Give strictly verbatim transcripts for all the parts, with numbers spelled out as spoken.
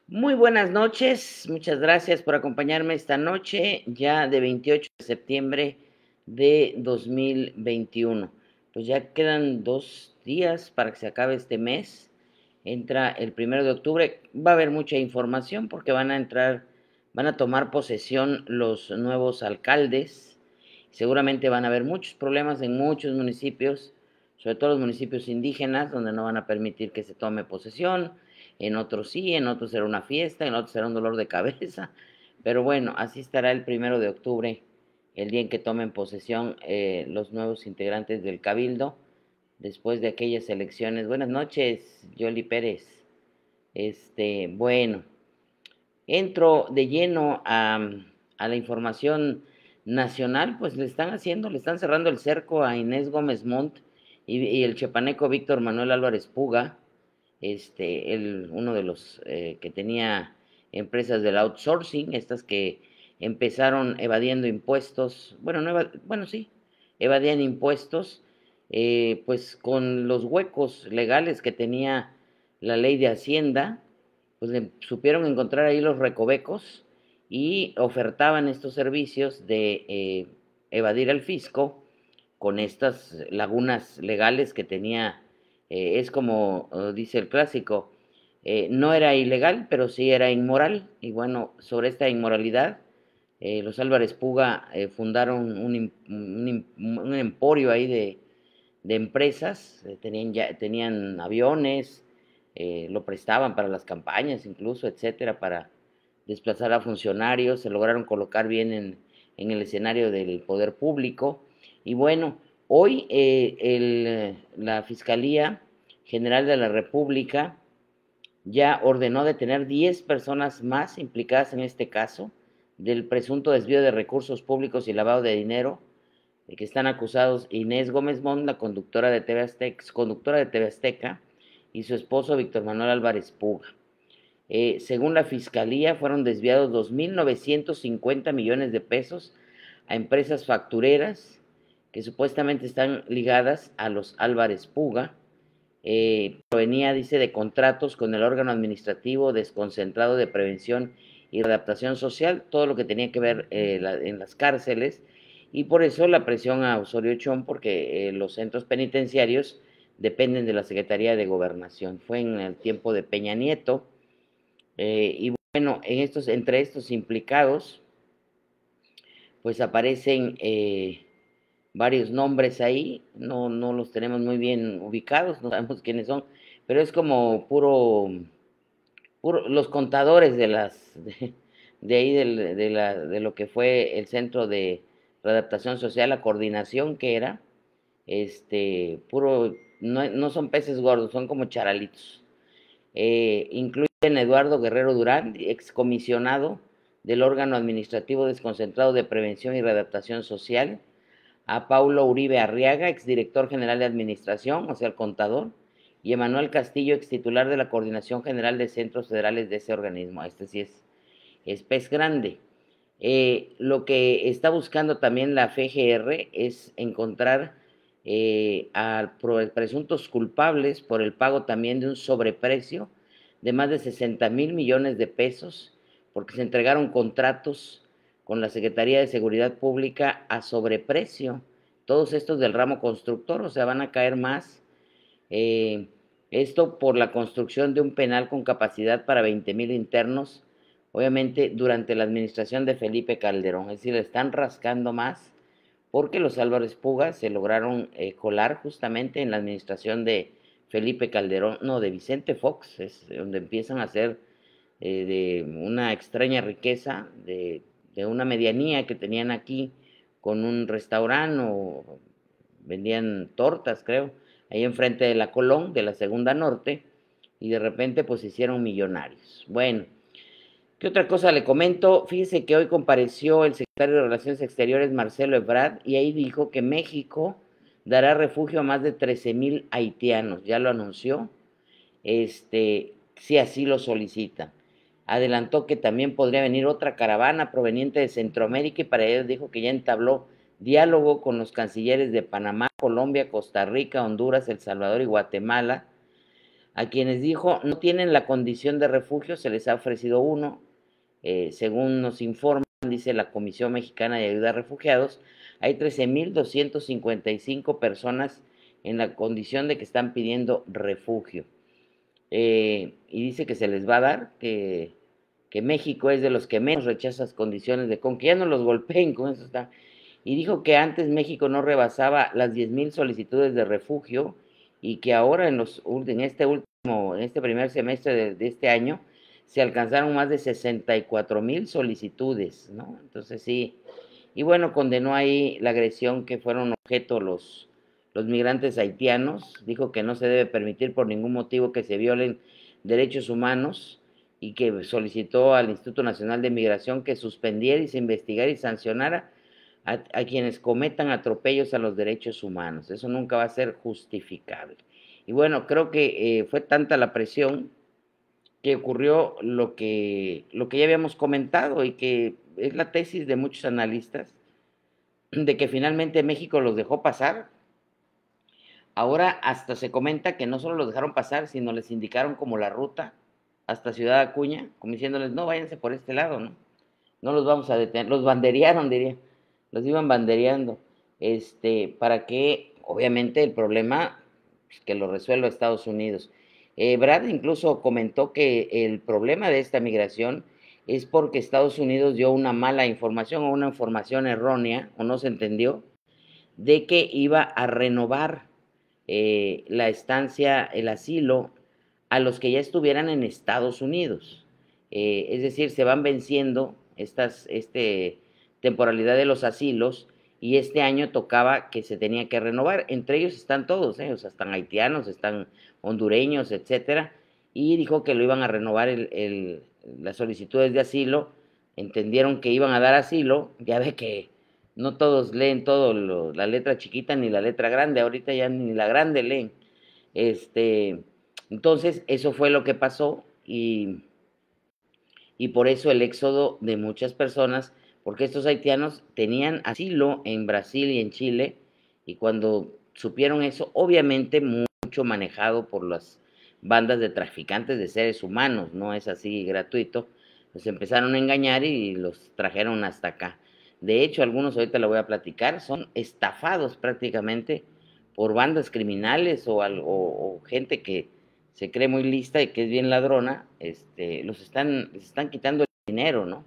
Muy buenas noches, muchas gracias por acompañarme esta noche, ya de veintiocho de septiembre de dos mil veintiuno. Pues ya quedan dos días para que se acabe este mes, entra el primero de octubre, va a haber mucha información porque van a entrar, van a tomar posesión los nuevos alcaldes, seguramente van a haber muchos problemas en muchos municipios, sobre todo los municipios indígenas, donde no van a permitir que se tome posesión, en otros sí, en otros será una fiesta, en otros será un dolor de cabeza, pero bueno, así estará el primero de octubre, el día en que tomen posesión eh, los nuevos integrantes del Cabildo, después de aquellas elecciones. Buenas noches, Yoli Pérez. Este, bueno, entro de lleno a, a la información nacional, pues le están haciendo, le están cerrando el cerco a Inés Gómez Montt y, y el chepaneco Víctor Manuel Álvarez Puga, este, el, uno de los eh, que tenía empresas del outsourcing, estas que empezaron evadiendo impuestos, bueno, no evad, bueno sí, evadían impuestos, eh, pues con los huecos legales que tenía la ley de Hacienda, pues le supieron encontrar ahí los recovecos y ofertaban estos servicios de eh, evadir al fisco con estas lagunas legales que tenía, eh, es como uh, dice el clásico, eh, no era ilegal, pero sí era inmoral, y bueno, sobre esta inmoralidad, eh, los Álvarez Puga eh, fundaron un, un, un, emporio ahí de, de empresas, eh, tenían, ya, tenían aviones, eh, lo prestaban para las campañas incluso, etcétera, para desplazar a funcionarios, se lograron colocar bien en, en el escenario del poder público. Y bueno, hoy eh, el, la Fiscalía General de la República ya ordenó detener diez personas más implicadas en este caso del presunto desvío de recursos públicos y lavado de dinero, de que están acusados Inés Gómez Montt, la conductora de T V Azteca, conductora de T V Azteca, y su esposo Víctor Manuel Álvarez Puga. Eh, según la Fiscalía, fueron desviados dos mil novecientos cincuenta millones de pesos a empresas factureras que supuestamente están ligadas a los Álvarez Puga. Eh, provenía, dice, de contratos con el órgano administrativo desconcentrado de prevención y adaptación social, todo lo que tenía que ver eh, la, en las cárceles, y por eso la presión a Osorio Chong, porque eh, los centros penitenciarios dependen de la Secretaría de Gobernación. Fue en el tiempo de Peña Nieto, eh, y bueno, en estos, entre estos implicados, pues aparecen eh, varios nombres ahí, no, no los tenemos muy bien ubicados, no sabemos quiénes son, pero es como puro, puro los contadores de las, de, de ahí del, de, la, de lo que fue el Centro de Readaptación Social, la coordinación que era, este, puro, no, no son peces gordos, son como charalitos. Eh, incluyen a Eduardo Guerrero Durán, excomisionado del órgano administrativo desconcentrado de prevención y readaptación social, a Paulo Uribe Arriaga, exdirector general de administración, o sea, el contador, y Emanuel Castillo, extitular de la Coordinación General de Centros Federales de ese organismo. Este sí es, es pez grande. Eh, lo que está buscando también la F G R es encontrar eh, a presuntos culpables por el pago también de un sobreprecio de más de sesenta mil millones de pesos, porque se entregaron contratos con la Secretaría de Seguridad Pública a sobreprecio, todos estos del ramo constructor, o sea, van a caer más. Eh, esto por la construcción de un penal con capacidad para veinte mil internos, obviamente durante la administración de Felipe Calderón, es decir, le están rascando más porque los Álvarez Pugas se lograron eh, colar justamente en la administración de Felipe Calderón, no, de Vicente Fox, es donde empiezan a hacer eh, de una extraña riqueza, de, de una medianía que tenían aquí con un restaurante o vendían tortas, creo, ahí enfrente de la Colón, de la Segunda Norte, y de repente pues se hicieron millonarios. Bueno, ¿qué otra cosa le comento? Fíjese que hoy compareció el secretario de Relaciones Exteriores, Marcelo Ebrard, y ahí dijo que México dará refugio a más de trece mil haitianos, ya lo anunció, este, si así lo solicitan. Adelantó que también podría venir otra caravana proveniente de Centroamérica y para ello dijo que ya entabló diálogo con los cancilleres de Panamá, Colombia, Costa Rica, Honduras, El Salvador y Guatemala, A quienes dijo no tienen la condición de refugio, se les ha ofrecido uno. Eh, según nos informan, dice la Comisión Mexicana de Ayuda a Refugiados, hay trece mil doscientas cincuenta y cinco personas en la condición de que están pidiendo refugio. Eh, y dice que se les va a dar, que, que México es de los que menos rechaza las condiciones de con que ya no los golpeen, con eso está. Y dijo que antes México no rebasaba las diez mil solicitudes de refugio y que ahora en, los, en este último, en este primer semestre de, de este año se alcanzaron más de sesenta y cuatro mil solicitudes, ¿no? Entonces sí, y bueno, condenó ahí la agresión que fueron objeto los, los migrantes haitianos, dijo que no se debe permitir por ningún motivo que se violen derechos humanos y que solicitó al Instituto Nacional de Migración que suspendiera y se investigara y sancionara a, a quienes cometan atropellos a los derechos humanos. Eso nunca va a ser justificable. Y bueno, creo que eh, fue tanta la presión que ocurrió lo que, lo que ya habíamos comentado y que es la tesis de muchos analistas, de que finalmente México los dejó pasar. Ahora hasta se comenta que no solo los dejaron pasar, sino les indicaron como la ruta hasta Ciudad Acuña, como diciéndoles, no, váyanse por este lado, ¿no? No los vamos a detener, los banderearon, diría, los iban bandereando, este, para que, obviamente, el problema, pues, que lo resuelva Estados Unidos. Eh, Brad incluso comentó que el problema de esta migración es porque Estados Unidos dio una mala información o una información errónea, o no se entendió, de que iba a renovar eh, la estancia, el asilo, a los que ya estuvieran en Estados Unidos. Eh, es decir, se van venciendo estas este, temporalidad de los asilos y este año tocaba que se tenía que renovar. Entre ellos están todos, ¿eh? O sea, están haitianos, están hondureños, etcétera. Y dijo que lo iban a renovar el, el, las solicitudes de asilo. Entendieron que iban a dar asilo. Ya ve que no todos leen todo, lo, la letra chiquita ni la letra grande, ahorita ya ni la grande leen. Este, entonces, eso fue lo que pasó y, y por eso el éxodo de muchas personas, porque estos haitianos tenían asilo en Brasil y en Chile, y cuando supieron eso, obviamente mucho manejado por las bandas de traficantes de seres humanos, no es así gratuito, los empezaron a engañar y los trajeron hasta acá. De hecho, algunos ahorita lo voy a platicar, son estafados prácticamente por bandas criminales o, o, o gente que se cree muy lista y que es bien ladrona, este, los están, les están quitando el dinero, ¿no?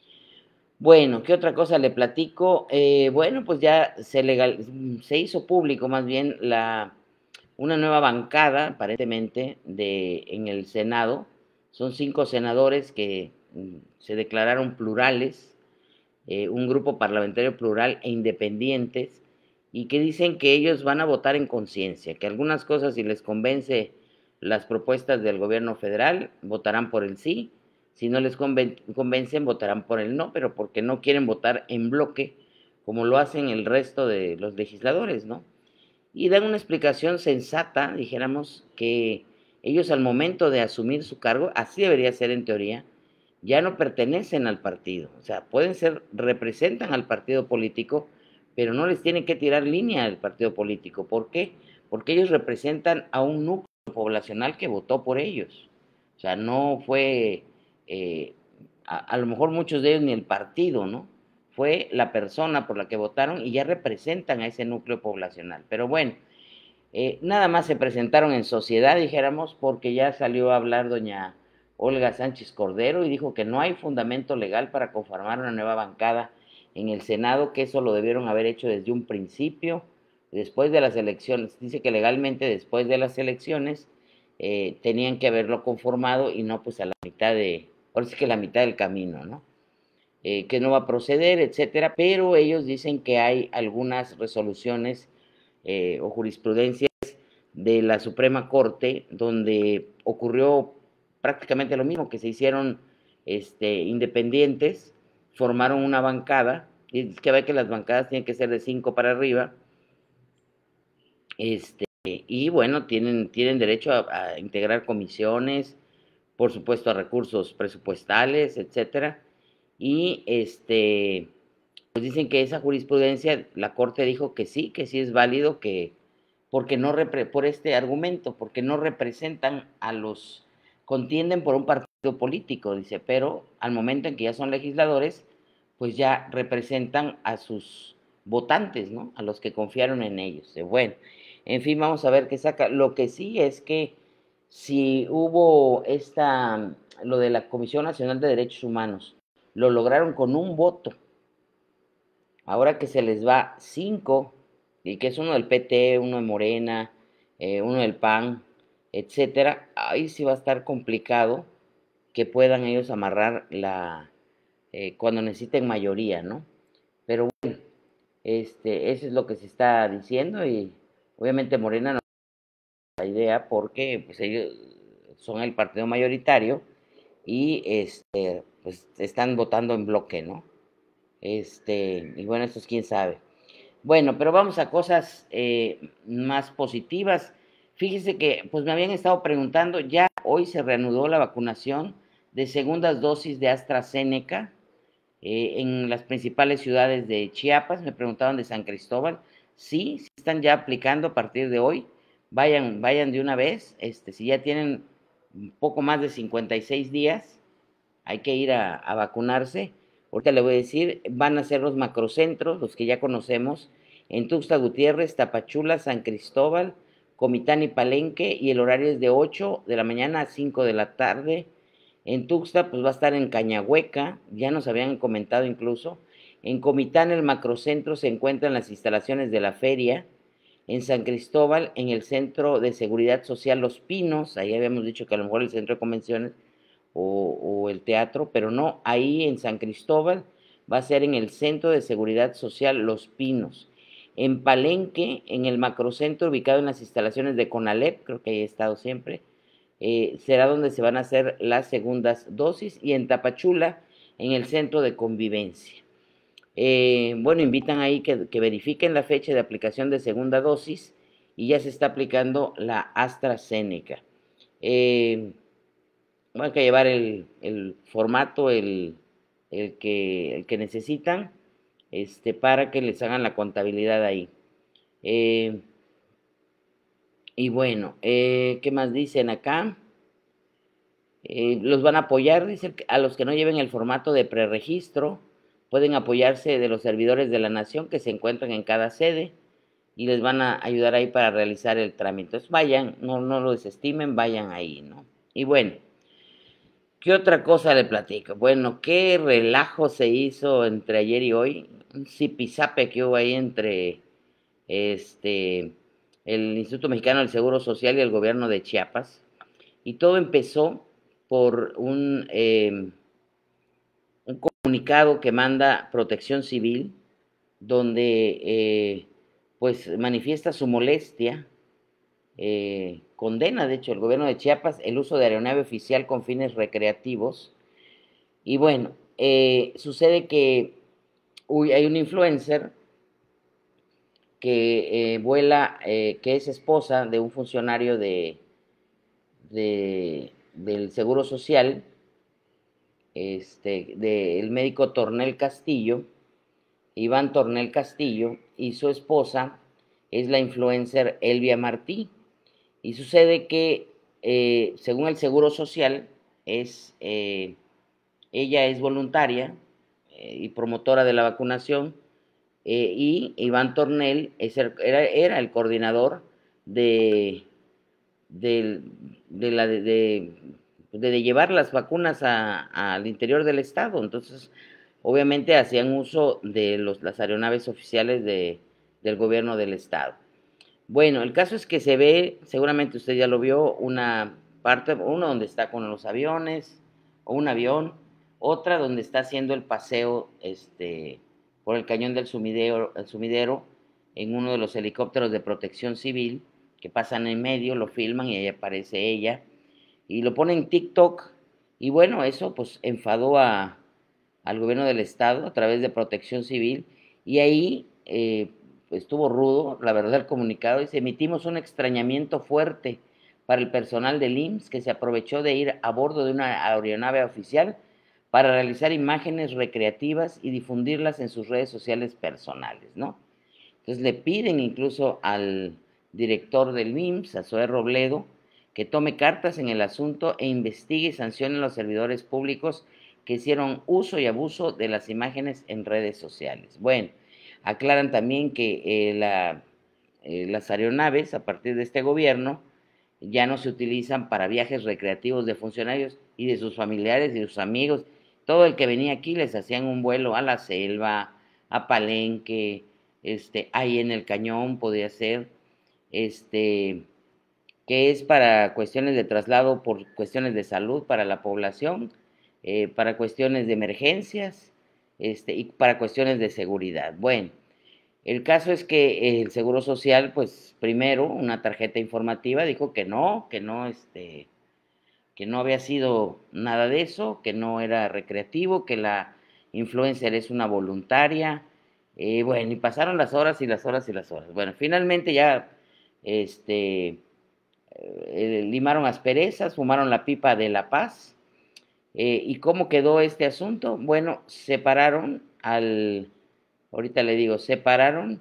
Bueno, ¿qué otra cosa le platico? Eh, bueno, pues ya se legal, se hizo público más bien la, una nueva bancada, aparentemente, de, en el Senado. Son cinco senadores que mm, se declararon plurales, eh, un grupo parlamentario plural e independientes, y que dicen que ellos van a votar en conciencia, que algunas cosas, si les convence las propuestas del gobierno federal, votarán por el sí, si no les conven convencen, votarán por el no, pero porque no quieren votar en bloque, como lo hacen el resto de los legisladores, ¿no? Y dan una explicación sensata, dijéramos, que ellos al momento de asumir su cargo, así debería ser en teoría, ya no pertenecen al partido, o sea, pueden ser, representan al partido político, pero no les tienen que tirar línea al partido político. ¿Por qué? Porque ellos representan a un núcleo poblacional que votó por ellos. O sea, no fue, eh, a, a lo mejor muchos de ellos ni el partido, ¿no? Fue la persona por la que votaron y ya representan a ese núcleo poblacional. Pero bueno, eh, nada más se presentaron en sociedad, dijéramos, porque ya salió a hablar doña Olga Sánchez Cordero y dijo que no hay fundamento legal para conformar una nueva bancada en el Senado, que eso lo debieron haber hecho desde un principio, después de las elecciones. Dice que legalmente después de las elecciones eh, tenían que haberlo conformado y no pues a la mitad de, ahora sí que la mitad del camino, ¿no? Eh, que no va a proceder, etcétera, pero ellos dicen que hay algunas resoluciones eh, o jurisprudencias de la Suprema Corte donde ocurrió prácticamente lo mismo, que se hicieron este, independientes, formaron una bancada, y es que ve que las bancadas tienen que ser de cinco para arriba, este, y bueno, tienen, tienen derecho a, a integrar comisiones, por supuesto a recursos presupuestales, etcétera, y este, pues dicen que esa jurisprudencia, la Corte dijo que sí, que sí es válido que porque no repre por este argumento, porque no representan a los, contienden por un partido político, dice, pero al momento en que ya son legisladores, pues ya representan a sus votantes, ¿no? A los que confiaron en ellos. Bueno, en fin, vamos a ver qué saca. Lo que sí es que si hubo esta, lo de la Comisión Nacional de Derechos Humanos, lo lograron con un voto. Ahora que se les va cinco, y que es uno del P T, uno de Morena, eh, uno del P A N, etcétera, ahí sí va a estar complicado que puedan ellos amarrar la, eh, cuando necesiten mayoría, ¿no? Pero bueno, este, eso es lo que se está diciendo y obviamente Morena no tiene la idea porque pues ellos son el partido mayoritario y este, pues están votando en bloque, ¿no? Este, y bueno, esto es quién sabe. Bueno, pero vamos a cosas eh, más positivas. Fíjese que, pues me habían estado preguntando, ya hoy se reanudó la vacunación de segundas dosis de AstraZeneca eh, en las principales ciudades de Chiapas. Me preguntaban de San Cristóbal. Sí, sí están ya aplicando a partir de hoy. Vayan, vayan de una vez. Este, si ya tienen un poco más de cincuenta y seis días, hay que ir a, a vacunarse. Ahorita le voy a decir, van a ser los macrocentros, los que ya conocemos, en Tuxtla Gutiérrez, Tapachula, San Cristóbal, Comitán y Palenque, y el horario es de ocho de la mañana a cinco de la tarde. En Tuxtla, pues va a estar en Cañahueca, ya nos habían comentado incluso. En Comitán, el macrocentro, se encuentran las instalaciones de la feria. En San Cristóbal, en el Centro de Seguridad Social Los Pinos, ahí habíamos dicho que a lo mejor el centro de convenciones o, o el teatro, pero no, ahí en San Cristóbal va a ser en el Centro de Seguridad Social Los Pinos. En Palenque, en el macrocentro ubicado en las instalaciones de CONALEP, creo que ahí he estado siempre, eh, será donde se van a hacer las segundas dosis, y en Tapachula, en el Centro de Convivencia. Eh, bueno, invitan ahí que, que verifiquen la fecha de aplicación de segunda dosis y ya se está aplicando la AstraZeneca. Eh, Van a llevar el, el formato, el, el, que, el que necesitan, este, para que les hagan la contabilidad ahí. Eh, y bueno, eh, ¿qué más dicen acá? Eh, los van a apoyar, dicen, a los que no lleven el formato de preregistro, pueden apoyarse de los servidores de la nación que se encuentran en cada sede y les van a ayudar ahí para realizar el trámite. Entonces vayan, no, no lo desestimen, vayan ahí, ¿no? Y bueno, ¿qué otra cosa le platico? Bueno, qué relajo se hizo entre ayer y hoy, un zipizape que hubo ahí entre este, el Instituto Mexicano del Seguro Social y el gobierno de Chiapas. Y todo empezó por un, eh, un comunicado que manda Protección Civil, donde eh, pues manifiesta su molestia, eh, condena de hecho el gobierno de Chiapas el uso de aeronave oficial con fines recreativos. Y bueno, eh, sucede que uy, hay un influencer que eh, vuela, eh, que es esposa de un funcionario de, de, del Seguro Social, este, del médico Tornel Castillo, Iván Tornel Castillo, y su esposa es la influencer Elvia Martí. Y sucede que, eh, según el Seguro Social, es, eh, ella es voluntaria eh, y promotora de la vacunación, eh, y Iván Tornel es el, era, era, el coordinador de, de, de, la, de, de, de llevar las vacunas a, a, al interior del estado. Entonces, obviamente hacían uso de los, las aeronaves oficiales de, del gobierno del estado. Bueno, el caso es que se ve, seguramente usted ya lo vio, una parte, uno donde está con los aviones, o un avión, otra donde está haciendo el paseo este, por el cañón del sumidero, el sumidero, en uno de los helicópteros de protección civil, que pasan en medio, lo filman y ahí aparece ella, y lo ponen en TikTok, y bueno, eso pues enfadó a, al gobierno del estado a través de protección civil, y ahí eh, estuvo rudo, la verdad, el comunicado. Dice: emitimos un extrañamiento fuerte para el personal del I M S S que se aprovechó de ir a bordo de una aeronave oficial para realizar imágenes recreativas y difundirlas en sus redes sociales personales, ¿no? Entonces le piden incluso al director del I M S S, a Zoé Robledo, que tome cartas en el asunto e investigue y sancione a los servidores públicos que hicieron uso y abuso de las imágenes en redes sociales. Bueno, aclaran también que eh, la, eh, las aeronaves, a partir de este gobierno, ya no se utilizan para viajes recreativos de funcionarios y de sus familiares y de sus amigos. Todo el que venía aquí les hacían un vuelo a la selva, a Palenque, este, ahí en el Cañón podía ser, este, que es para cuestiones de traslado por cuestiones de salud para la población, eh, para cuestiones de emergencias, este, y para cuestiones de seguridad. Bueno, el caso es que el Seguro Social, pues primero, una tarjeta informativa, dijo que no, que no, este, que no había sido nada de eso, que no era recreativo, que la influencer es una voluntaria. Eh, bueno, y pasaron las horas y las horas y las horas. Bueno, finalmente ya, este, eh, limaron asperezas, fumaron la pipa de la paz. Eh, ¿Y cómo quedó este asunto? Bueno, separaron al, ahorita le digo, separaron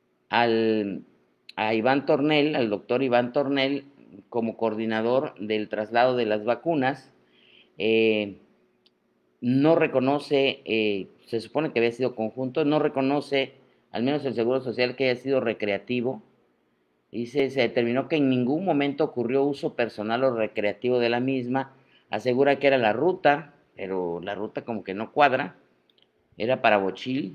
al, a Iván Tornel, al doctor Iván Tornel, como coordinador del traslado de las vacunas. Eh, no reconoce, eh, se supone que había sido conjunto, no reconoce, al menos el Seguro Social, que haya sido recreativo. Dice, se determinó que en ningún momento ocurrió uso personal o recreativo de la misma. Asegura que era la ruta, pero la ruta como que no cuadra, era para Bochil,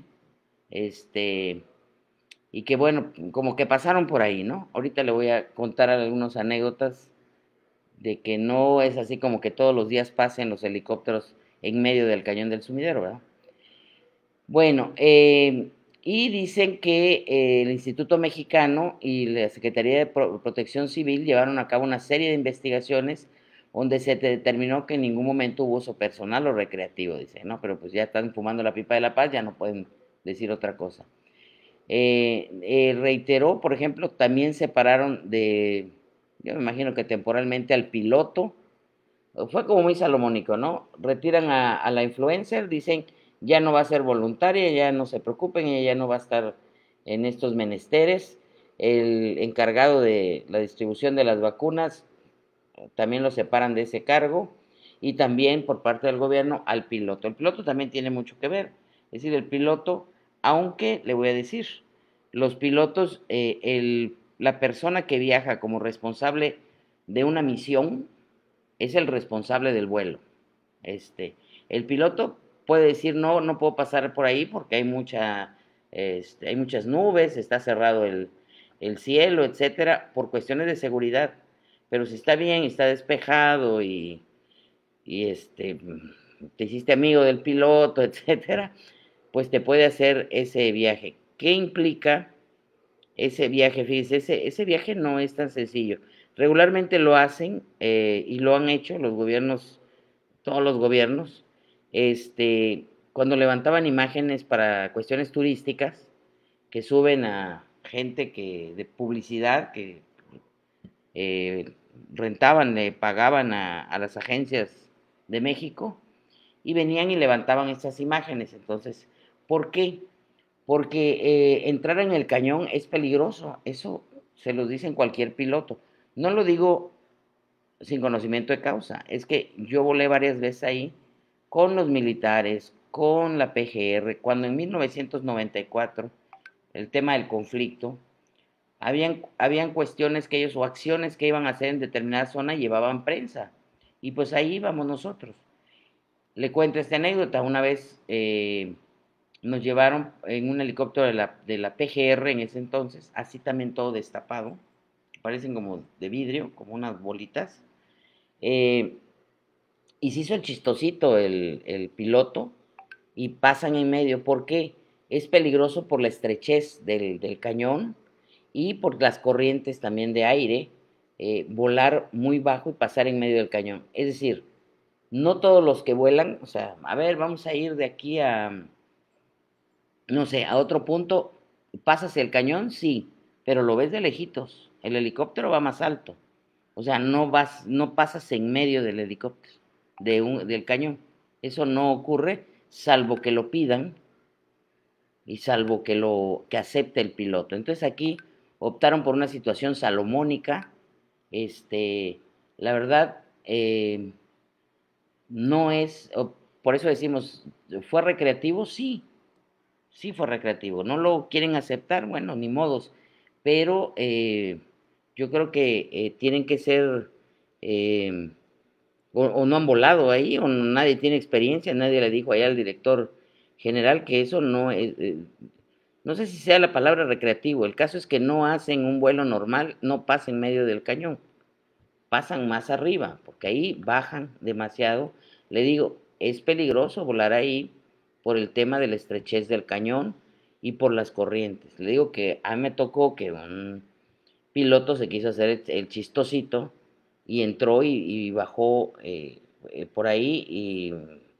este, y que bueno, como que pasaron por ahí, ¿no? Ahorita le voy a contar algunas anécdotas de que no es así como que todos los días pasen los helicópteros en medio del cañón del sumidero, ¿verdad? Bueno, eh, y dicen que eh, el Instituto Mexicano y la Secretaría de Pro Protección Civil llevaron a cabo una serie de investigaciones donde se determinó que en ningún momento hubo uso personal o recreativo, dice, ¿no? Pero pues ya están fumando la pipa de la paz, ya no pueden decir otra cosa. Eh, eh, reiteró, por ejemplo, también separaron de, yo me imagino que temporalmente al piloto, fue como muy salomónico, ¿no? Retiran a, a la influencer, dicen, ya no va a ser voluntaria, ya no se preocupen, ella ya no va a estar en estos menesteres. El encargado de la distribución de las vacunas también lo separan de ese cargo, y también por parte del gobierno al piloto. El piloto también tiene mucho que ver, es decir, el piloto, aunque le voy a decir, los pilotos, eh, el, la persona que viaja como responsable de una misión es el responsable del vuelo. Este, el piloto puede decir, no, no puedo pasar por ahí porque hay mucha, este, hay muchas nubes, está cerrado el, el cielo, etcétera, por cuestiones de seguridad. Pero si está bien, está despejado y, y este, te hiciste amigo del piloto, etcétera, pues te puede hacer ese viaje. ¿Qué implica ese viaje? Fíjese, ese, ese viaje no es tan sencillo. Regularmente lo hacen eh, y lo han hecho los gobiernos, todos los gobiernos, este, cuando levantaban imágenes para cuestiones turísticas, que suben a gente que de publicidad, que eh, rentaban, le pagaban a, a las agencias de México, y venían y levantaban estas imágenes. Entonces, ¿por qué? Porque eh, entrar en el cañón es peligroso, eso se lo dicen cualquier piloto. No lo digo sin conocimiento de causa, es que yo volé varias veces ahí con los militares, con la P G R, cuando en mil novecientos noventa y cuatro, el tema del conflicto, habían, habían cuestiones que ellos o acciones que iban a hacer en determinada zona y llevaban prensa, y pues ahí íbamos nosotros. Le cuento esta anécdota, una vez eh, nos llevaron en un helicóptero de la, de la P G R en ese entonces, así también todo destapado, parecen como de vidrio, como unas bolitas, eh, y se hizo el chistosito el, el piloto, y pasan en medio. ¿Por qué? Es peligroso por la estrechez del, del cañón y por las corrientes también de aire, eh, volar muy bajo y pasar en medio del cañón. Es decir, no todos los que vuelan, o sea, a ver, vamos a ir de aquí a, no sé, a otro punto, pasas el cañón, sí, pero lo ves de lejitos. El helicóptero va más alto. O sea, no vas, no pasas en medio del helicóptero, de un, del cañón. Eso no ocurre, salvo que lo pidan y salvo que lo que acepte el piloto. Entonces aquí optaron por una situación salomónica. Este, la verdad, eh, no es, por eso decimos, ¿fue recreativo? Sí, sí fue recreativo. ¿No lo quieren aceptar? Bueno, ni modos. Pero eh, yo creo que eh, tienen que ser, eh, o, o, no han volado ahí, o nadie tiene experiencia, nadie le dijo allá al director general que eso no es, eh, no sé si sea la palabra recreativo, el caso es que no hacen un vuelo normal, no pasan en medio del cañón, pasan más arriba, porque ahí bajan demasiado. Le digo, es peligroso volar ahí por el tema de la estrechez del cañón y por las corrientes. Le digo que a mí me tocó que un piloto se quiso hacer el chistosito y entró y, y bajó eh, eh, por ahí y,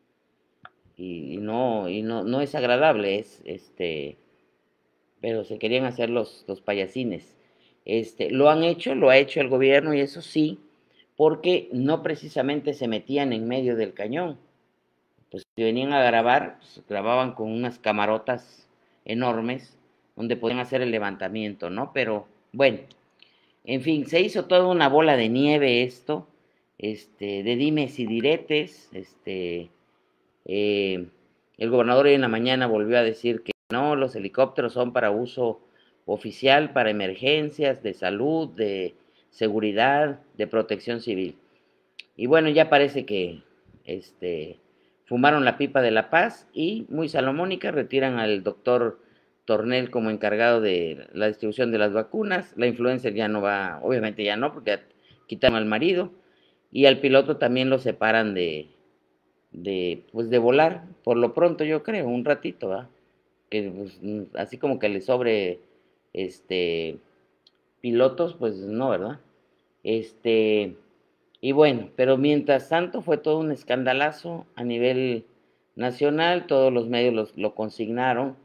y, no, y no, no es agradable, es este, pero se querían hacer los, los payasines. Este, lo han hecho, lo ha hecho el gobierno y eso sí, porque no precisamente se metían en medio del cañón. Pues si venían a grabar, pues, grababan con unas camarotas enormes donde podían hacer el levantamiento, ¿no? Pero bueno, en fin, se hizo toda una bola de nieve esto, este, de dimes y diretes, este, eh, el gobernador hoy en la mañana volvió a decir que no, los helicópteros son para uso oficial, para emergencias de salud, de seguridad, de protección civil. Y bueno, ya parece que este, fumaron la pipa de la paz y, muy salomónica, retiran al doctor Tornel como encargado de la distribución de las vacunas. La influencer ya no va, obviamente ya no, porque quitaron al marido. Y al piloto también lo separan de, de, pues de volar, por lo pronto yo creo, un ratito, ¿verdad? Que pues, así como que le sobre este pilotos, pues no, ¿verdad? Este, y bueno, pero mientras tanto fue todo un escandalazo a nivel nacional, todos los medios los, lo consignaron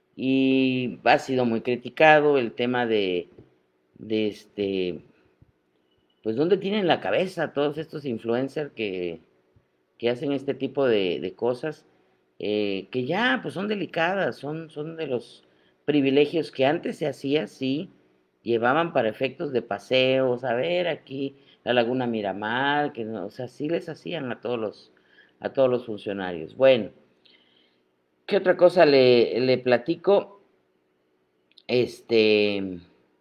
y ha sido muy criticado el tema de, de este, pues dónde tienen la cabeza todos estos influencers que, que hacen este tipo de, de cosas, eh, que ya pues son delicadas, son, son de los privilegios que antes se hacía, sí, llevaban para efectos de paseos, a ver aquí la Laguna Miramar, que no, o sea, sí les hacían a todos los, a todos los funcionarios. Bueno, ¿qué otra cosa le, le platico? Este,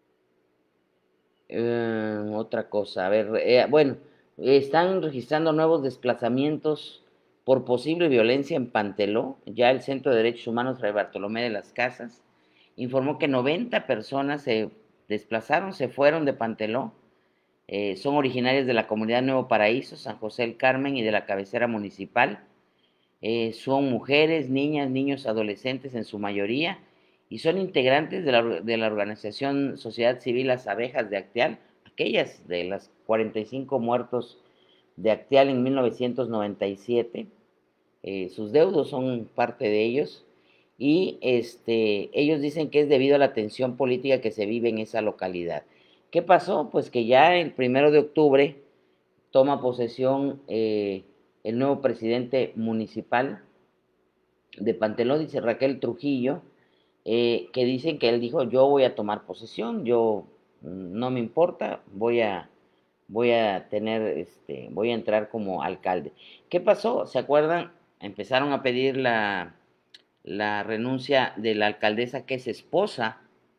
eh, otra cosa, a ver, eh, bueno, están registrando nuevos desplazamientos por posible violencia en Panteló. Ya el Centro de Derechos Humanos Fray Bartolomé de las Casas informó que noventa personas se desplazaron, se fueron de Panteló. Eh, son originarias de la comunidad Nuevo Paraíso, San José del Carmen y de la cabecera municipal. Eh, son mujeres, niñas, niños, adolescentes en su mayoría, y son integrantes de la, de la organización Sociedad Civil Las Abejas de Acteal, aquellas de las cuarenta y cinco muertos de Acteal en mil novecientos noventa y siete. Eh, sus deudos son parte de ellos, y este, ellos dicen que es debido a la tensión política que se vive en esa localidad. ¿Qué pasó? Pues que ya el primero de octubre toma posesión eh, el nuevo presidente municipal de Panteló, dice Raquel Trujillo, eh, que dicen que él dijo, yo voy a tomar posesión, yo no me importa, voy a, voy a tener, este, voy a entrar como alcalde. ¿Qué pasó? ¿Se acuerdan? Empezaron a pedir la, la renuncia de la alcaldesa, que es esposa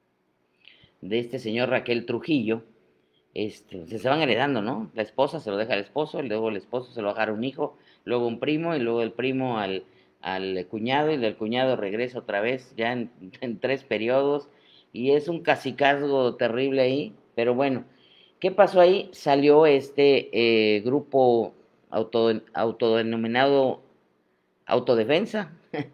de este señor Raquel Trujillo. Este, se, se van heredando, ¿no? La esposa se lo deja al esposo, luego el esposo se lo deja a un hijo, luego un primo, y luego el primo al, al cuñado, y el cuñado regresa otra vez, ya en, en tres periodos, y es un cacicazgo terrible ahí, pero bueno, ¿qué pasó ahí? Salió este eh, grupo auto, autodenominado Autodefensa,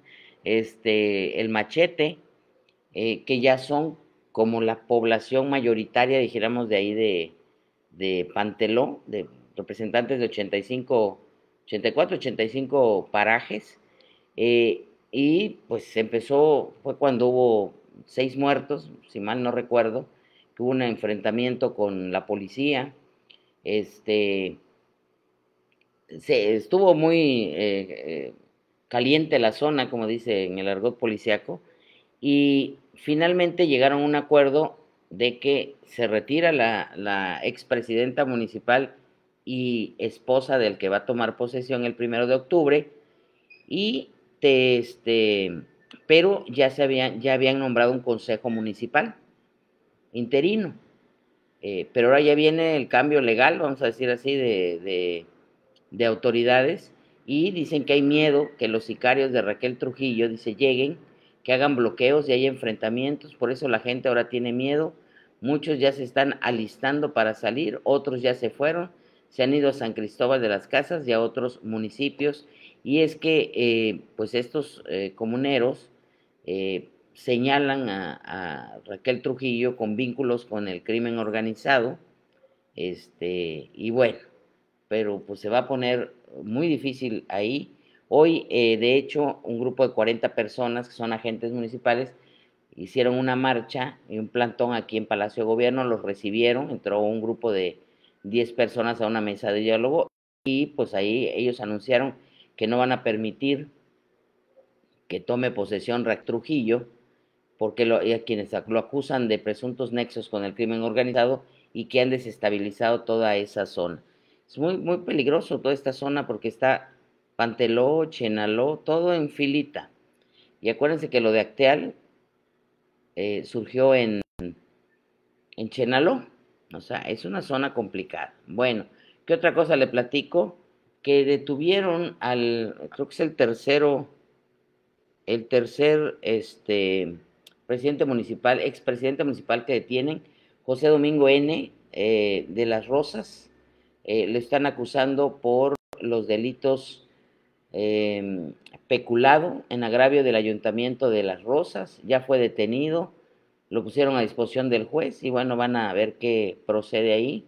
este, el Machete, eh, que ya son como la población mayoritaria, dijéramos, de ahí de, de Panteló, de representantes de ochenta y cinco, ochenta y cuatro, ochenta y cinco parajes, eh, y pues empezó, fue cuando hubo seis muertos, si mal no recuerdo, que hubo un enfrentamiento con la policía. este, se, estuvo muy eh, eh, caliente la zona, como dice en el argot policiaco, y finalmente llegaron a un acuerdo de que se retira la, la expresidenta municipal y esposa del que va a tomar posesión el primero de octubre, y te, este, pero ya se habían, ya habían nombrado un consejo municipal interino, eh, pero ahora ya viene el cambio legal, vamos a decir así, de, de, de autoridades, y dicen que hay miedo que los sicarios de Raquel Trujillo, dice, lleguen, que hagan bloqueos y hay enfrentamientos, por eso la gente ahora tiene miedo, muchos ya se están alistando para salir, otros ya se fueron, se han ido a San Cristóbal de las Casas y a otros municipios, y es que eh, pues estos eh, comuneros eh, señalan a, a Raquel Trujillo con vínculos con el crimen organizado, este, y bueno, pero pues se va a poner muy difícil ahí. Hoy, eh, de hecho, un grupo de cuarenta personas que son agentes municipales hicieron una marcha y un plantón aquí en Palacio de Gobierno, los recibieron, entró un grupo de diez personas a una mesa de diálogo y pues ahí ellos anunciaron que no van a permitir que tome posesión Raquel Trujillo, porque lo, y a quienes lo acusan de presuntos nexos con el crimen organizado y que han desestabilizado toda esa zona. Es muy, muy peligroso toda esta zona porque está Panteló, Chenaló, todo en filita. Y acuérdense que lo de Acteal eh, surgió en, en Chenaló, o sea, es una zona complicada. Bueno, ¿qué otra cosa le platico? Que detuvieron al, creo que es el tercero, el tercer, este, presidente municipal, expresidente municipal que detienen, José Domingo N. Eh, de las Rosas, eh, le están acusando por los delitos eh, peculado en agravio del ayuntamiento de Las Rosas, ya fue detenido, lo pusieron a disposición del juez y bueno, van a ver qué procede ahí.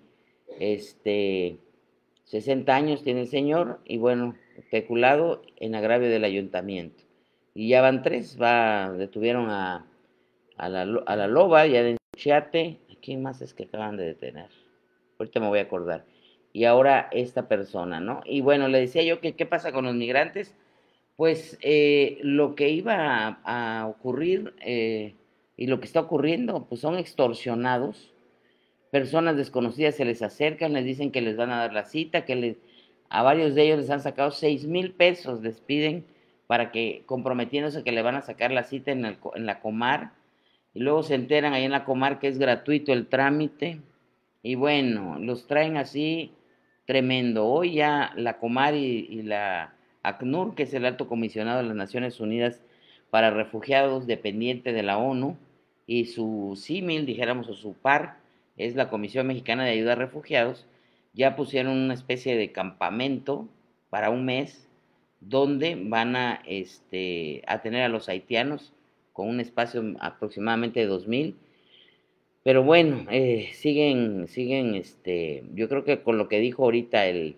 Este, sesenta años tiene el señor y bueno, peculado en agravio del ayuntamiento. Y ya van tres, va, detuvieron a, a, la, a la loba, ya de Chiate, ¿a quién más es que acaban de detener? Ahorita me voy a acordar. Y ahora esta persona, ¿no? Y bueno, le decía yo que qué pasa con los migrantes, pues eh, lo que iba a, a ocurrir eh, y lo que está ocurriendo, pues son extorsionados, personas desconocidas se les acercan, les dicen que les van a dar la cita, que les, a varios de ellos les han sacado seis mil pesos, les piden para que, comprometiéndose que le van a sacar la cita en, el, en la Comar, y luego se enteran ahí en la Comar que es gratuito el trámite, y bueno, los traen así tremendo. Hoy ya la Comar y, y la ACNUR, que es el Alto Comisionado de las Naciones Unidas para Refugiados, dependiente de la ONU, y su símil, dijéramos, o su par, es la Comisión Mexicana de Ayuda a Refugiados, ya pusieron una especie de campamento para un mes donde van a, este, a tener a los haitianos con un espacio aproximadamente de dos mil. Pero bueno, eh, siguen, siguen, este, yo creo que con lo que dijo ahorita el,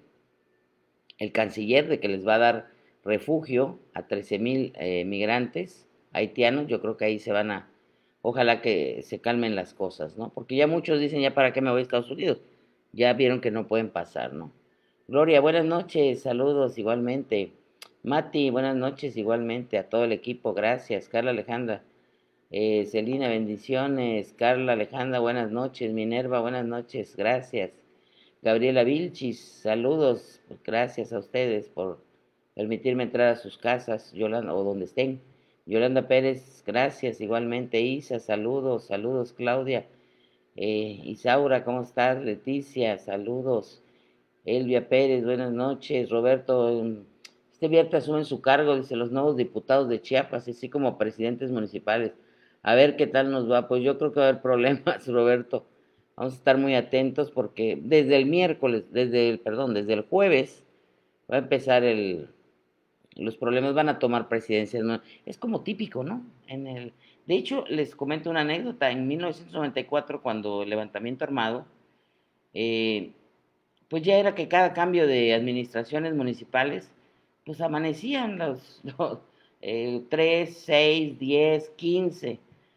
el canciller de que les va a dar refugio a trece mil eh, migrantes haitianos, yo creo que ahí se van a, ojalá que se calmen las cosas, ¿no? Porque ya muchos dicen, ya para qué me voy a Estados Unidos, ya vieron que no pueden pasar, ¿no? Gloria, buenas noches, saludos igualmente. Mati, buenas noches igualmente a todo el equipo, gracias. Carla Alejandra, eh, Celina, bendiciones. Carla Alejandra, buenas noches. Minerva, buenas noches, gracias. Gabriela Vilchis, saludos, gracias a ustedes por permitirme entrar a sus casas, Yolanda, o donde estén. Yolanda Pérez, gracias, igualmente. Isa, saludos, saludos, Claudia. Eh, Isaura, ¿cómo estás? Leticia, saludos. Elvia Pérez, buenas noches. Roberto, este viernes asumen su cargo, dice, los nuevos diputados de Chiapas, así como presidentes municipales. A ver qué tal nos va. Pues yo creo que va a haber problemas, Roberto. Vamos a estar muy atentos porque desde el miércoles, desde el, perdón, desde el jueves va a empezar el, los problemas, van a tomar presidencias, ¿no? Es como típico, ¿no? En el, de hecho, les comento una anécdota. En mil novecientos noventa y cuatro, cuando el levantamiento armado, eh, pues ya era que cada cambio de administraciones municipales, pues amanecían los, los eh, tres, seis, diez, quince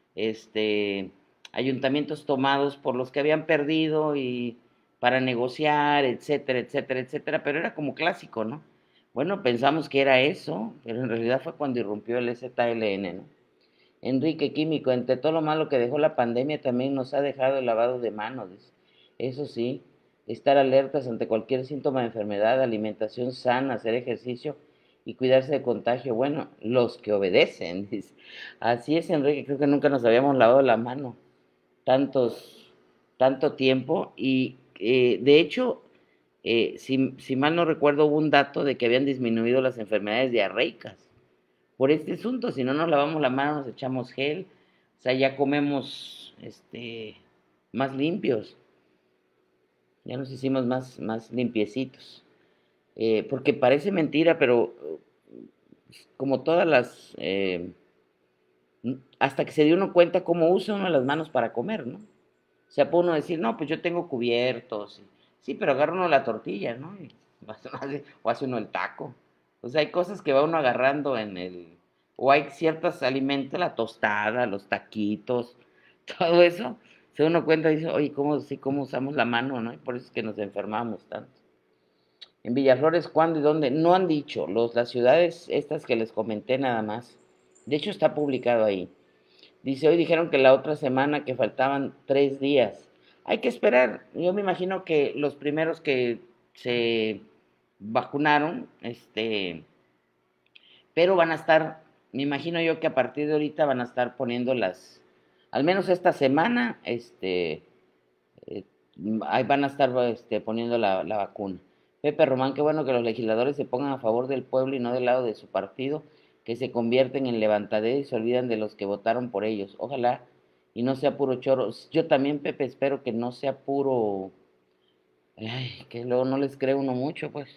este, ayuntamientos tomados por los que habían perdido y para negociar, etcétera, etcétera, etcétera, pero era como clásico, ¿no? Bueno, pensamos que era eso, pero en realidad fue cuando irrumpió el Z L N, ¿no? Enrique Químico, entre todo lo malo que dejó la pandemia, también nos ha dejado el lavado de manos, dice. Eso sí, estar alertas ante cualquier síntoma de enfermedad, alimentación sana, hacer ejercicio y cuidarse de contagio. Bueno, los que obedecen, dice. Así es, Enrique, creo que nunca nos habíamos lavado la mano tantos, tanto tiempo y eh, de hecho, eh, si, si mal no recuerdo, hubo un dato de que habían disminuido las enfermedades diarreicas por este asunto. Si no nos lavamos la mano, nos echamos gel, o sea, ya comemos este, más limpios, ya nos hicimos más, más limpiecitos. Eh, porque parece mentira, pero como todas las... Eh, hasta que se dio uno cuenta cómo usa uno las manos para comer, ¿no? O sea, puede uno decir, no, pues yo tengo cubiertos. Sí, pero agarra uno la tortilla, ¿no? Y o hace uno el taco. O sea, hay cosas que va uno agarrando en el... O hay ciertos alimentos, la tostada, los taquitos, todo eso. Se da uno cuenta y dice, oye, ¿cómo, sí, cómo usamos la mano, no? Y por eso es que nos enfermamos tanto. En Villaflores, ¿cuándo y dónde? No han dicho. Los, las ciudades estas que les comenté nada más. De hecho, está publicado ahí. Dice, hoy dijeron que la otra semana que faltaban tres días. Hay que esperar. Yo me imagino que los primeros que se vacunaron, este, pero van a estar, me imagino yo que a partir de ahorita van a estar poniendo las, al menos esta semana, este, eh, ahí van a estar este, poniendo la, la vacuna. Pepe Román, qué bueno que los legisladores se pongan a favor del pueblo y no del lado de su partido, que se convierten en levantadero y se olvidan de los que votaron por ellos. Ojalá y no sea puro choro. Yo también, Pepe, espero que no sea puro, ay, que luego no les cree uno mucho, pues.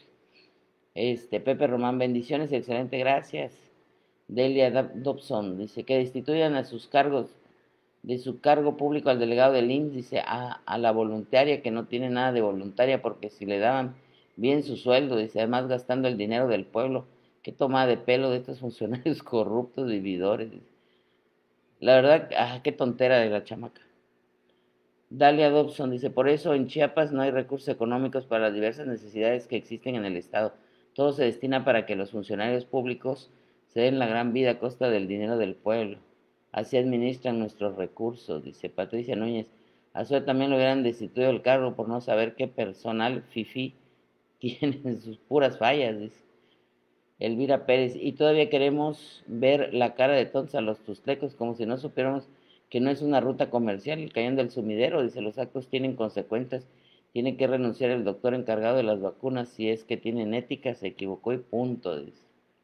Este, Pepe Román, bendiciones, excelente, gracias. Delia Dobson dice que destituyan a sus cargos, de su cargo público al delegado del I M S S, dice, a, a la voluntaria que no tiene nada de voluntaria, porque si le daban bien su sueldo, dice, además gastando el dinero del pueblo, qué toma de pelo de estos funcionarios corruptos, vividores. Dice. La verdad, ah, qué tontera de la chamaca. Dalia Dobson dice, por eso en Chiapas no hay recursos económicos para las diversas necesidades que existen en el Estado. Todo se destina para que los funcionarios públicos se den la gran vida a costa del dinero del pueblo. Así administran nuestros recursos, dice Patricia Núñez. A su vez también lo hubieran destituido del cargo por no saber qué personal fifí tiene sus puras fallas, dice Elvira Pérez. Y todavía queremos ver la cara de tontos a los tustecos como si no supiéramos que no es una ruta comercial, el cañón del sumidero, dice, los actos tienen consecuencias, tiene que renunciar el doctor encargado de las vacunas, si es que tienen ética, se equivocó y punto, dice.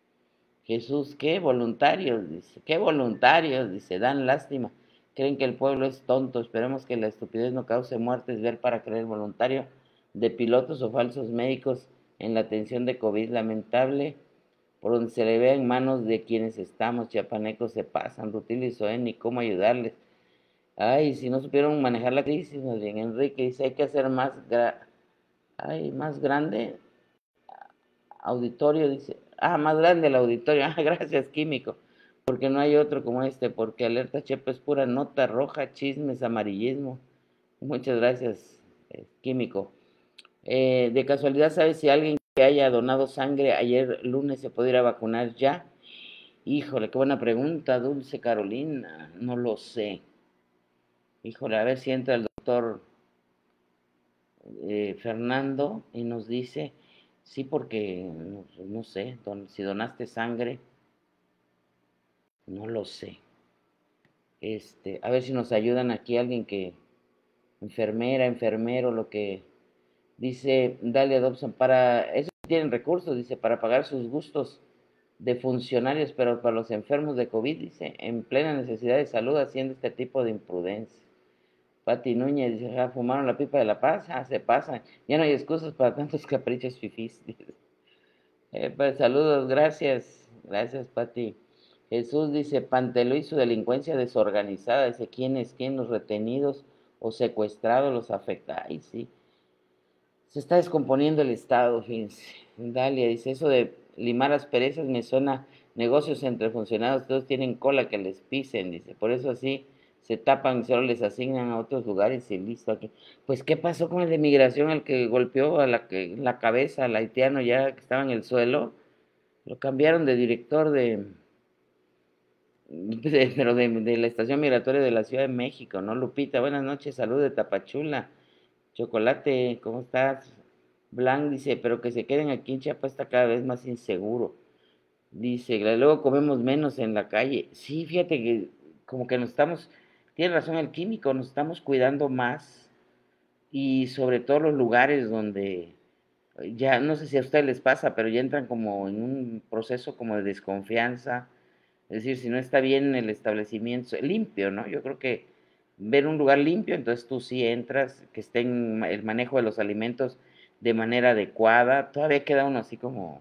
Jesús, qué voluntarios, dice, qué voluntarios, dice, dan lástima, creen que el pueblo es tonto, esperemos que la estupidez no cause muertes, ver para creer voluntario de pilotos o falsos médicos en la atención de COVID, lamentable, por donde se le vea en manos de quienes estamos, chiapanecos se pasan, Rutil y Zoé, ni cómo ayudarles. Ay, si no supieron manejar la crisis, más bien, Enrique dice, hay que hacer más, gra ay, más grande auditorio, dice, ah, más grande el auditorio, ah, gracias, Químico, porque no hay otro como este, porque Alerta Chepa es pura nota roja, chismes, amarillismo. Muchas gracias, eh, Químico. Eh, de casualidad, ¿sabes si alguien que haya donado sangre ayer lunes se puede ir a vacunar ya? Híjole, qué buena pregunta, Dulce Carolina, no lo sé. Híjole, a ver si entra el doctor eh, Fernando y nos dice, sí, porque no, no sé, don, si donaste sangre, no lo sé. Este, a ver si nos ayudan aquí alguien que, enfermera, enfermero, lo que dice Dalia Dobson, para eso tienen recursos, dice, para pagar sus gustos de funcionarios, pero para los enfermos de COVID, dice, en plena necesidad de salud, haciendo este tipo de imprudencia. Pati Núñez dice, ah, fumaron la pipa de la paz, ah, se pasan, ya no hay excusas para tantos caprichos fifís. Eh, pues saludos, gracias, gracias Pati. Jesús dice, Panteló y su delincuencia desorganizada, dice, ¿quién es quién? Los retenidos o secuestrados los afecta. Ay, sí, se está descomponiendo el Estado, fíjense. Dalia dice, eso de limar asperezas me suena negocios entre funcionarios, todos tienen cola que les pisen, dice, por eso así se tapan y solo les asignan a otros lugares y listo aquí. Pues, ¿qué pasó con el de migración, el que golpeó a la, que, la cabeza al haitiano ya que estaba en el suelo? Lo cambiaron de director de, de- pero de, de la estación migratoria de la Ciudad de México, ¿no, Lupita? Buenas noches, salud de Tapachula. Chocolate, ¿cómo estás? Blanc dice, pero que se queden aquí en Chiapas está cada vez más inseguro. Dice, luego comemos menos en la calle. Sí, fíjate que como que nos estamos, tiene razón el químico, nos estamos cuidando más y sobre todo los lugares donde ya, no sé si a ustedes les pasa, pero ya entran como en un proceso como de desconfianza. Es decir, si no está bien el establecimiento, limpio, ¿no? Yo creo que ver un lugar limpio, entonces tú sí entras, que esté en el manejo de los alimentos de manera adecuada. Todavía queda uno así como,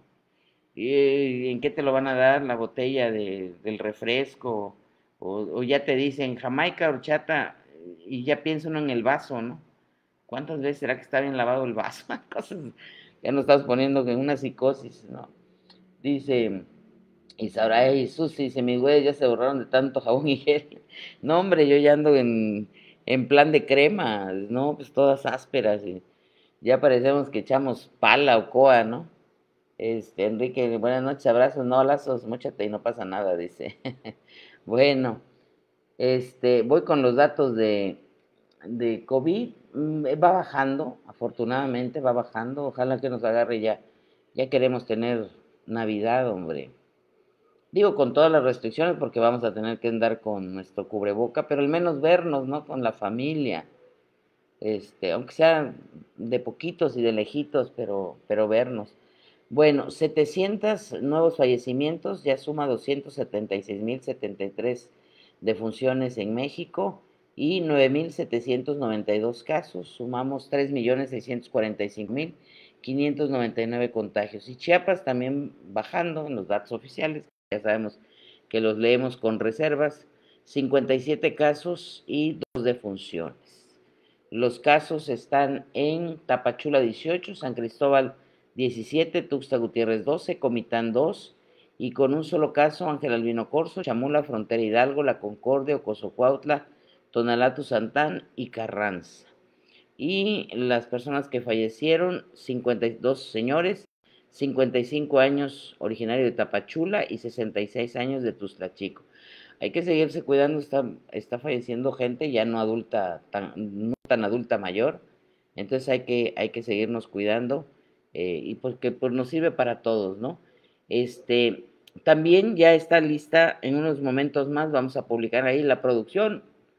¿y en qué te lo van a dar? La botella de, del refresco, o, o ya te dicen Jamaica, horchata, y ya piensa uno en el vaso, ¿no? ¿Cuántas veces será que está bien lavado el vaso? Cosas, ya nos estamos poniendo en una psicosis, ¿no? Dice, y sabrá Jesús, dice, mis güeyes ya se borraron de tanto jabón y gel. No, hombre, yo ya ando en, en plan de crema, ¿no? Pues todas ásperas y ya parecemos que echamos pala o coa, ¿no? Este, Enrique, buenas noches, abrazos, no lazos, móchate y no pasa nada, dice. Bueno, este, voy con los datos de, de COVID, mm, va bajando, afortunadamente va bajando, ojalá que nos agarre ya, ya queremos tener Navidad, hombre. Digo con todas las restricciones porque vamos a tener que andar con nuestro cubreboca, pero al menos vernos, ¿no? Con la familia, este, aunque sea de poquitos y de lejitos, pero, pero vernos. Bueno, setecientos nuevos fallecimientos, ya suma doscientos setenta y seis mil setenta y tres defunciones en México y nueve mil setecientos noventa y dos casos, sumamos tres millones seiscientos cuarenta y cinco mil quinientos noventa y nueve contagios. Y Chiapas también bajando en los datos oficiales, ya sabemos que los leemos con reservas, cincuenta y siete casos y dos defunciones. Los casos están en Tapachula dieciocho, San Cristóbal diecisiete, Tuxtla Gutiérrez doce, Comitán dos, y con un solo caso Ángel Albino Corzo, Chamula, Frontera Hidalgo, La Concordia, Ocosocuautla, Tonalá, Tuzantán y Carranza. Y las personas que fallecieron, cincuenta y dos señores, cincuenta y cinco años originario de Tapachula y sesenta y seis años de Tuzlachico. Hay que seguirse cuidando, está, está falleciendo gente ya no adulta, tan, no tan adulta mayor, entonces hay que, hay que seguirnos cuidando eh, y porque pues nos sirve para todos, ¿no? Este, también ya está lista, en unos momentos más vamos a publicar ahí la producción,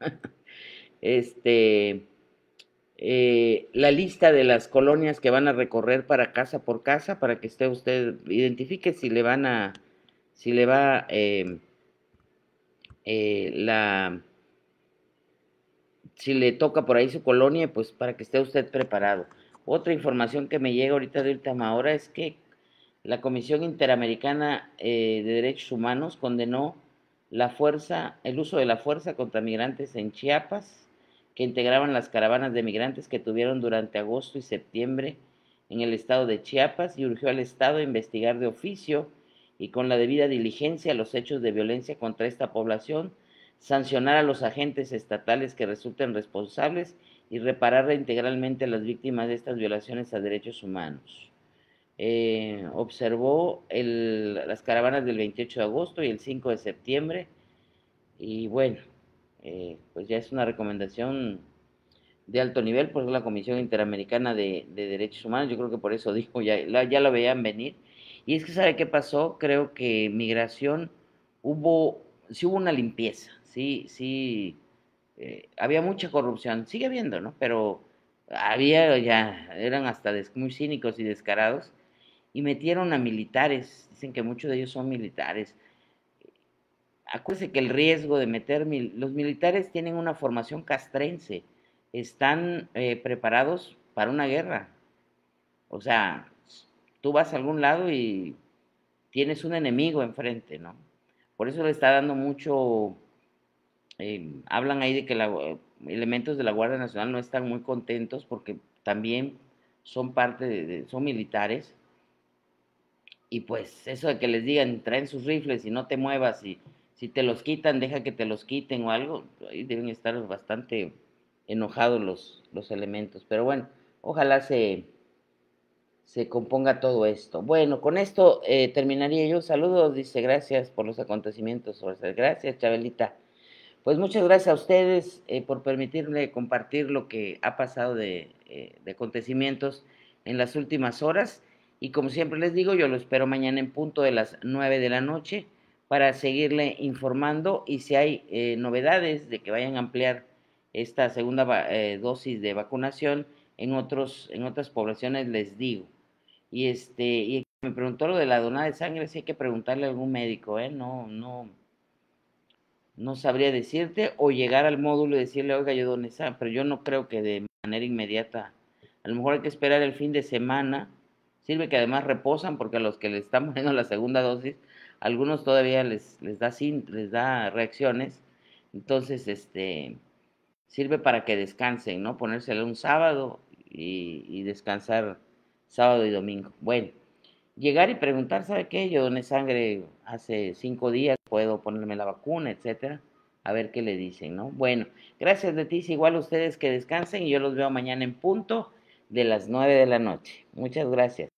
este, eh, la lista de las colonias que van a recorrer para casa por casa, para que esté usted, identifique si le van a, si le va eh, eh, la, si le toca por ahí su colonia, pues para que esté usted preparado. Otra información que me llega ahorita de última hora es que la Comisión Interamericana eh, de Derechos Humanos condenó la fuerza, el uso de la fuerza contra migrantes en Chiapas, que integraban las caravanas de migrantes que tuvieron durante agosto y septiembre en el estado de Chiapas y urgió al Estado a investigar de oficio y con la debida diligencia los hechos de violencia contra esta población, sancionar a los agentes estatales que resulten responsables y reparar integralmente a las víctimas de estas violaciones a derechos humanos. Eh, observó el, las caravanas del veintiocho de agosto y el cinco de septiembre y bueno, eh, pues ya es una recomendación de alto nivel, por la Comisión Interamericana de, de Derechos Humanos, yo creo que por eso dijo, ya, la, ya lo veían venir. Y es que, ¿sabe qué pasó? Creo que migración hubo, sí hubo una limpieza, sí, sí, eh, había mucha corrupción, sigue habiendo, ¿no? Pero había ya, eran hasta des, muy cínicos y descarados, y metieron a militares, dicen que muchos de ellos son militares. Acuérdense que el riesgo de meter, mil, los militares tienen una formación castrense, están eh, preparados para una guerra. O sea, tú vas a algún lado y tienes un enemigo enfrente, ¿no? Por eso le está dando mucho, eh, hablan ahí de que la, elementos de la Guardia Nacional no están muy contentos porque también son parte de, de son militares y pues eso de que les digan, traen sus rifles y no te muevas y si te los quitan, deja que te los quiten o algo, ahí deben estar bastante enojados los, los elementos. Pero bueno, ojalá se, se componga todo esto. Bueno, con esto eh, terminaría yo. Saludos, dice, gracias por los acontecimientos. Gracias, Chabelita. Pues muchas gracias a ustedes eh, por permitirme compartir lo que ha pasado de, eh, de acontecimientos en las últimas horas. Y como siempre les digo, yo lo espero mañana en punto de las nueve de la noche para seguirle informando y si hay eh, novedades de que vayan a ampliar esta segunda eh, dosis de vacunación en, otros, en otras poblaciones, les digo. Y este y me preguntó lo de la donada de sangre, si hay que preguntarle a algún médico, ¿eh? No, no, no sabría decirte, o llegar al módulo y decirle, oiga, yo doné sangre, pero yo no creo que de manera inmediata. A lo mejor hay que esperar el fin de semana. Sirve que además reposan, porque a los que les están poniendo la segunda dosis, algunos todavía les, les da les da reacciones. Entonces, este, sirve para que descansen, ¿no? Ponérsela un sábado y, y descansar sábado y domingo. Bueno, llegar y preguntar, ¿sabe qué? Yo doné sangre hace cinco días, puedo ponerme la vacuna, etcétera. A ver qué le dicen, ¿no? Bueno, gracias Leticia, igual a ustedes que descansen y yo los veo mañana en punto de las nueve de la noche. Muchas gracias.